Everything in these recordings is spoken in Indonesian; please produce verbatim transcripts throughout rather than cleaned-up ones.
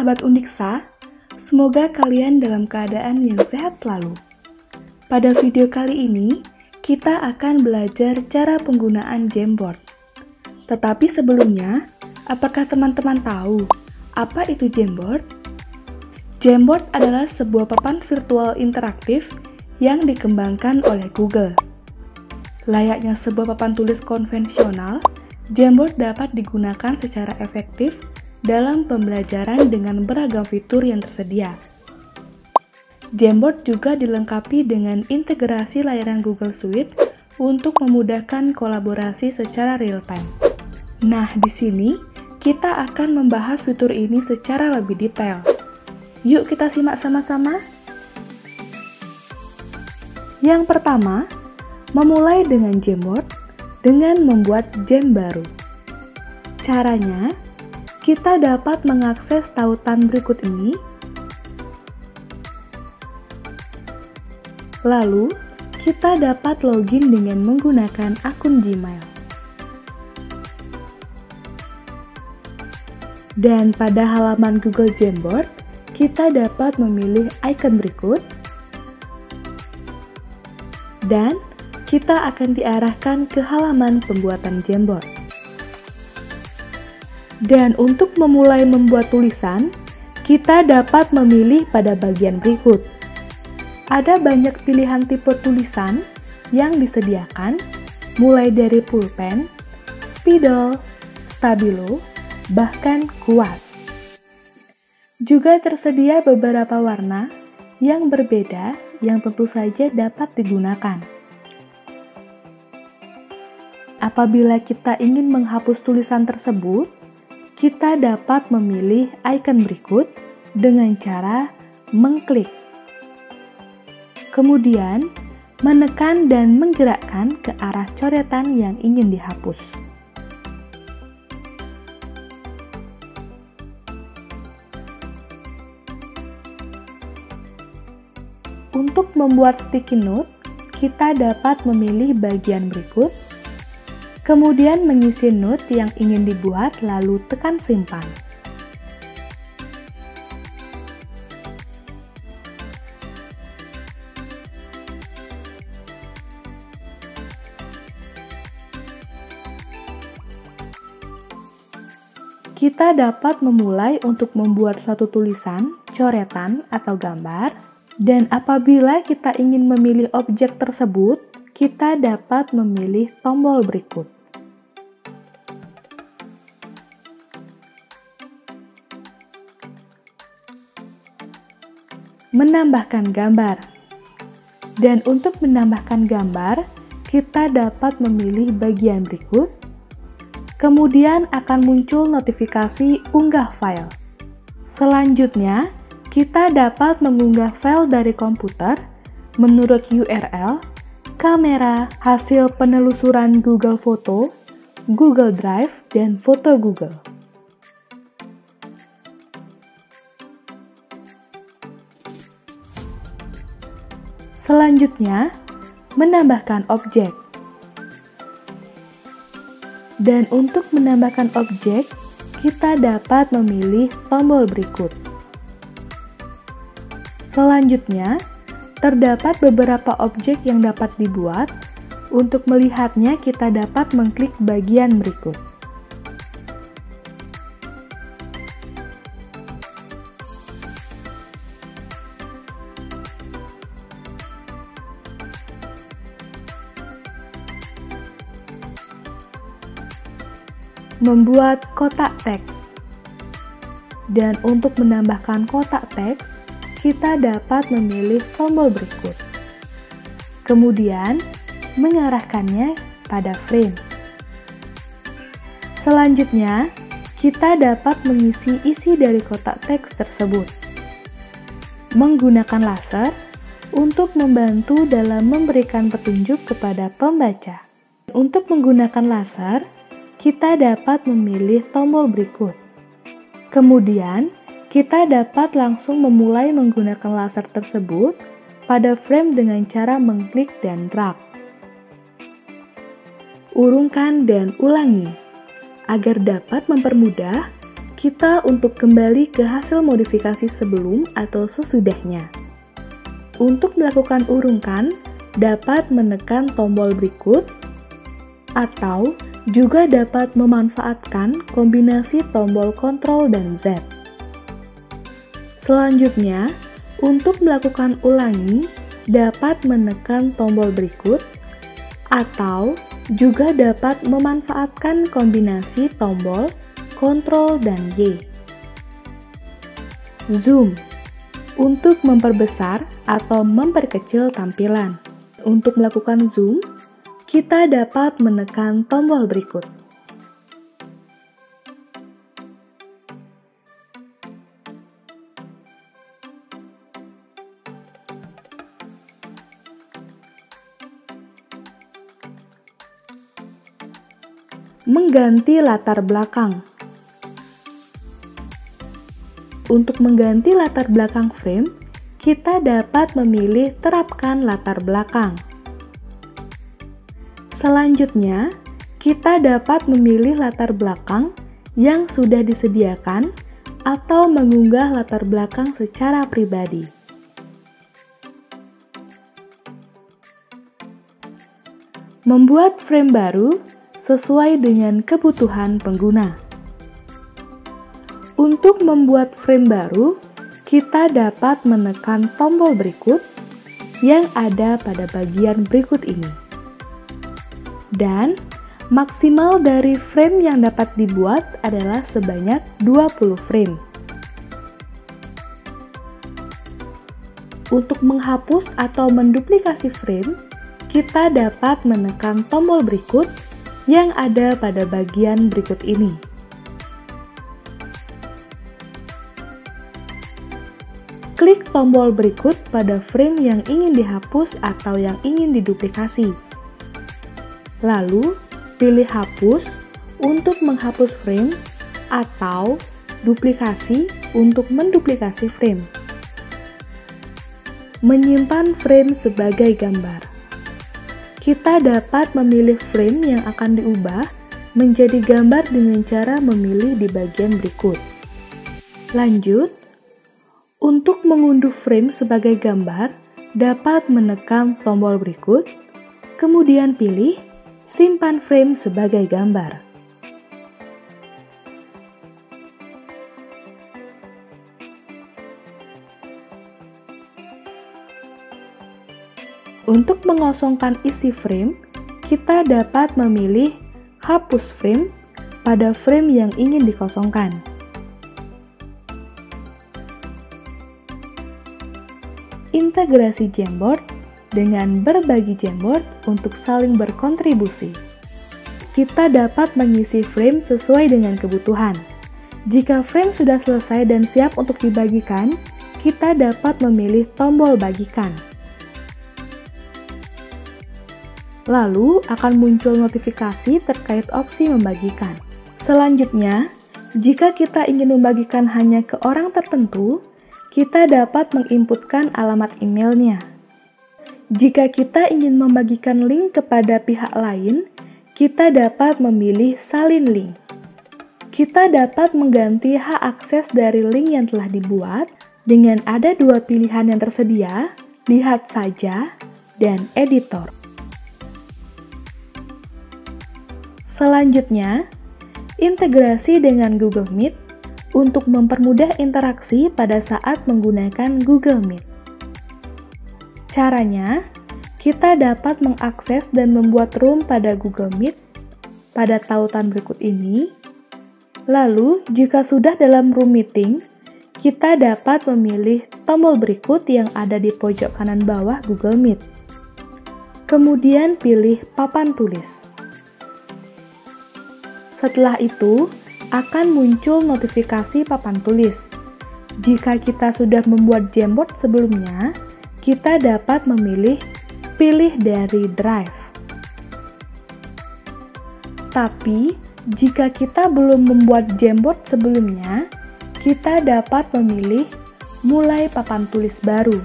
sahabat Undiksa, semoga kalian dalam keadaan yang sehat selalu. Pada video kali ini, kita akan belajar cara penggunaan Jamboard. Tetapi sebelumnya, apakah teman-teman tahu apa itu Jamboard? Jamboard adalah sebuah papan virtual interaktif yang dikembangkan oleh Google. Layaknya sebuah papan tulis konvensional, Jamboard dapat digunakan secara efektif dalam pembelajaran dengan beragam fitur yang tersedia. Jamboard juga dilengkapi dengan integrasi layanan Google Suite untuk memudahkan kolaborasi secara real-time. Nah, di sini kita akan membahas fitur ini secara lebih detail. Yuk kita simak sama-sama. Yang pertama, memulai dengan Jamboard dengan membuat jam baru. Caranya, kita dapat mengakses tautan berikut ini. Lalu, kita dapat login dengan menggunakan akun Gmail. Dan pada halaman Google Jamboard, kita dapat memilih icon berikut. Dan kita akan diarahkan ke halaman pembuatan Jamboard. Dan untuk memulai membuat tulisan, kita dapat memilih pada bagian berikut. Ada banyak pilihan tipe tulisan yang disediakan, mulai dari pulpen, spidol, stabilo, bahkan kuas. Juga tersedia beberapa warna yang berbeda yang tentu saja dapat digunakan. Apabila kita ingin menghapus tulisan tersebut, kita dapat memilih icon berikut dengan cara mengklik. Kemudian, menekan dan menggerakkan ke arah coretan yang ingin dihapus. Untuk membuat sticky note, kita dapat memilih bagian berikut. Kemudian mengisi note yang ingin dibuat lalu tekan simpan. Kita dapat memulai untuk membuat suatu tulisan, coretan, atau gambar. Dan apabila kita ingin memilih objek tersebut, kita dapat memilih tombol berikut. Menambahkan gambar. Dan untuk menambahkan gambar, kita dapat memilih bagian berikut. Kemudian akan muncul notifikasi unggah file. Selanjutnya, kita dapat mengunggah file dari komputer menurut U R L, kamera, hasil penelusuran Google Foto, Google Drive, dan foto Google. Selanjutnya, menambahkan objek. Dan untuk menambahkan objek, kita dapat memilih tombol berikut. Selanjutnya, terdapat beberapa objek yang dapat dibuat. Untuk melihatnya, kita dapat mengklik bagian berikut. Membuat kotak teks. Dan untuk menambahkan kotak teks, kita dapat memilih tombol berikut. Kemudian, mengarahkannya pada frame. Selanjutnya, kita dapat mengisi isi dari kotak teks tersebut. Menggunakan laser untuk membantu dalam memberikan petunjuk kepada pembaca. Untuk menggunakan laser, kita dapat memilih tombol berikut. Kemudian, kita dapat langsung memulai menggunakan laser tersebut pada frame dengan cara mengklik dan drag. Urungkan dan ulangi. Agar dapat mempermudah, kita untuk kembali ke hasil modifikasi sebelum atau sesudahnya. Untuk melakukan urungkan, dapat menekan tombol berikut, atau juga dapat memanfaatkan kombinasi tombol Ctrl dan Z. Selanjutnya, untuk melakukan ulangi, dapat menekan tombol berikut, atau juga dapat memanfaatkan kombinasi tombol Ctrl dan Y. Zoom untuk memperbesar atau memperkecil tampilan. Untuk melakukan zoom, kita dapat menekan tombol berikut. Mengganti latar belakang. Untuk mengganti latar belakang frame, kita dapat memilih terapkan latar belakang. Selanjutnya, kita dapat memilih latar belakang yang sudah disediakan atau mengunggah latar belakang secara pribadi. Membuat frame baru sesuai dengan kebutuhan pengguna. Untuk membuat frame baru, kita dapat menekan tombol berikut yang ada pada bagian berikut ini. Dan maksimal dari frame yang dapat dibuat adalah sebanyak dua puluh frame. Untuk menghapus atau menduplikasi frame, kita dapat menekan tombol berikut yang ada pada bagian berikut ini. Klik tombol berikut pada frame yang ingin dihapus atau yang ingin diduplikasi. Lalu, pilih hapus untuk menghapus frame atau duplikasi untuk menduplikasi frame. Menyimpan frame sebagai gambar. Kita dapat memilih frame yang akan diubah menjadi gambar dengan cara memilih di bagian berikut. Lanjut, untuk mengunduh frame sebagai gambar, dapat menekan tombol berikut, kemudian pilih simpan frame sebagai gambar. Untuk mengosongkan isi frame, kita dapat memilih hapus frame pada frame yang ingin dikosongkan. Integrasi Jamboard dengan berbagi Jamboard untuk saling berkontribusi. Kita dapat mengisi frame sesuai dengan kebutuhan. Jika frame sudah selesai dan siap untuk dibagikan, kita dapat memilih tombol bagikan. Lalu akan muncul notifikasi terkait opsi membagikan. Selanjutnya, jika kita ingin membagikan hanya ke orang tertentu, kita dapat menginputkan alamat emailnya. Jika kita ingin membagikan link kepada pihak lain, kita dapat memilih salin link. Kita dapat mengganti hak akses dari link yang telah dibuat dengan ada dua pilihan yang tersedia, lihat saja, dan editor. Selanjutnya, integrasi dengan Google Meet untuk mempermudah interaksi pada saat menggunakan Google Meet. Caranya, kita dapat mengakses dan membuat room pada Google Meet pada tautan berikut ini. Lalu, jika sudah dalam room meeting, kita dapat memilih tombol berikut yang ada di pojok kanan bawah Google Meet. Kemudian pilih papan tulis. Setelah itu, akan muncul notifikasi papan tulis. Jika kita sudah membuat Jamboard sebelumnya, kita dapat memilih pilih dari Drive. Tapi, jika kita belum membuat Jamboard sebelumnya, kita dapat memilih mulai papan tulis baru.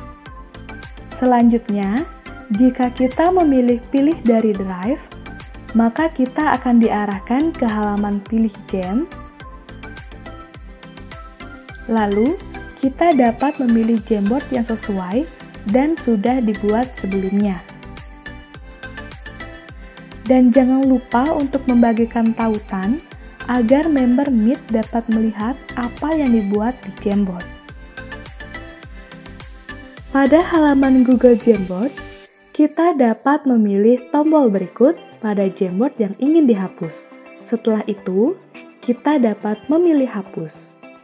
Selanjutnya, jika kita memilih pilih dari Drive, maka kita akan diarahkan ke halaman pilih gem. Lalu, kita dapat memilih Jamboard yang sesuai dan sudah dibuat sebelumnya. Dan jangan lupa untuk membagikan tautan agar member Meet dapat melihat apa yang dibuat di Jamboard. Pada halaman Google Jamboard, kita dapat memilih tombol berikut pada Jamboard yang ingin dihapus. Setelah itu, kita dapat memilih hapus.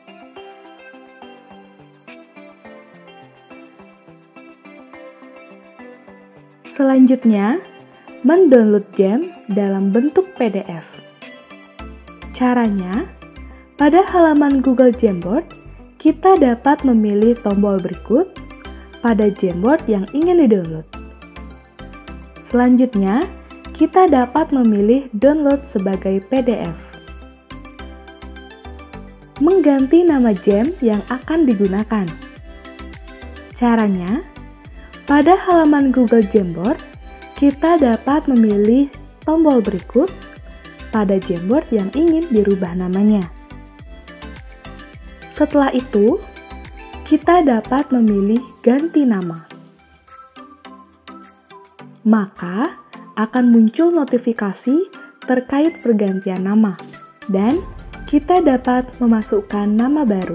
Selanjutnya, mendownload gem dalam bentuk P D F. Caranya, pada halaman Google Jamboard, kita dapat memilih tombol berikut pada Jamboard yang ingin di-download. Selanjutnya, kita dapat memilih download sebagai P D F. Mengganti nama gem yang akan digunakan. Caranya, pada halaman Google Jamboard, kita dapat memilih tombol berikut pada Jamboard yang ingin dirubah namanya. Setelah itu, kita dapat memilih ganti nama. Maka, akan muncul notifikasi terkait pergantian nama, dan kita dapat memasukkan nama baru.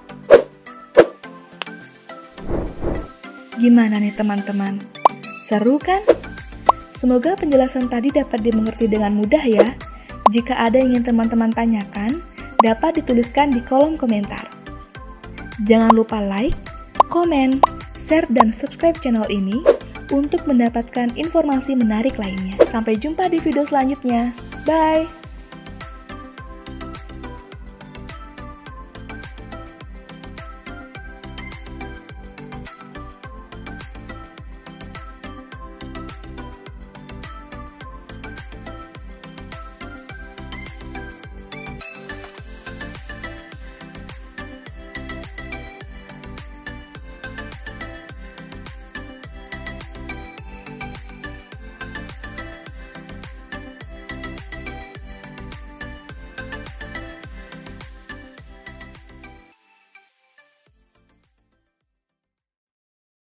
Gimana nih teman-teman? Seru kan? Semoga penjelasan tadi dapat dimengerti dengan mudah ya. Jika ada yang ingin teman-teman tanyakan, dapat dituliskan di kolom komentar. Jangan lupa like, komen, share, dan subscribe channel ini untuk mendapatkan informasi menarik lainnya. Sampai jumpa di video selanjutnya. Bye!